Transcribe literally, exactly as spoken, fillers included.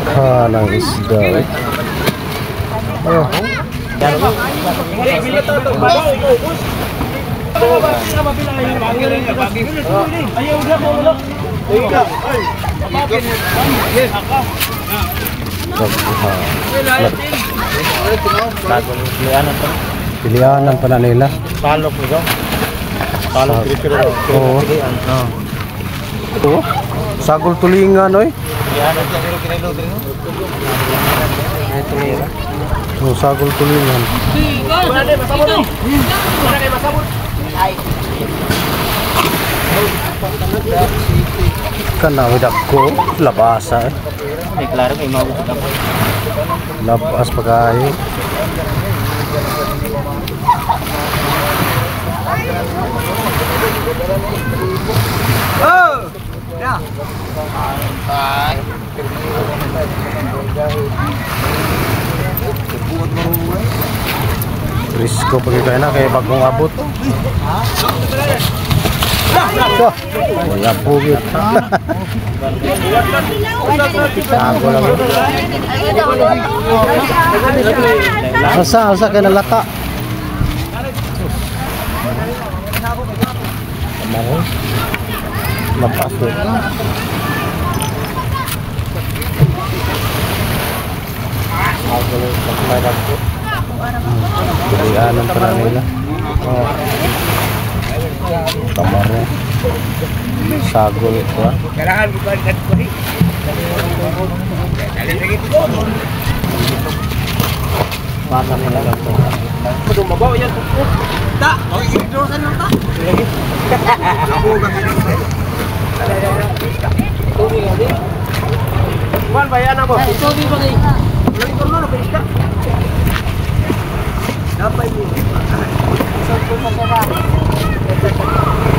Daghan ng isda eh. Oh. Pilihanan pa na nila. Palok nito. Palok kilo-kilo. Oo. Oo. Sagol tulingan oy. Pilihanan sa kilo-kilo din. Ay tulira. Oh, sagol tulingan. Wala din masabot. Wala kay masabot. Ay. Kana widak ko labasa eh. May klaro may mawag ka. Labas pa kayo. Oh! Ya. Bye. Risko pagi kayo na kaya bagong abot. Wah, wala po yun. Sago lang. Asa, asa kayo nalata. Kamaro. Lapas po. Sago lang. Pagkalag po. Pilihanan pa na nila. Oh. Kamaro. Sagol ko. Kailangan ko kan kan ko ni. Dali lagi ko. Mana nila lang to. Kudu mabaw yan ko. Ta, mau i-draw sa nang ta. Ako ga kan. Tubi ga di. Kuan bayan ako. Tubi ba ni? Lagi ko na ba ista? Dapat ni. Sa ko pa ba?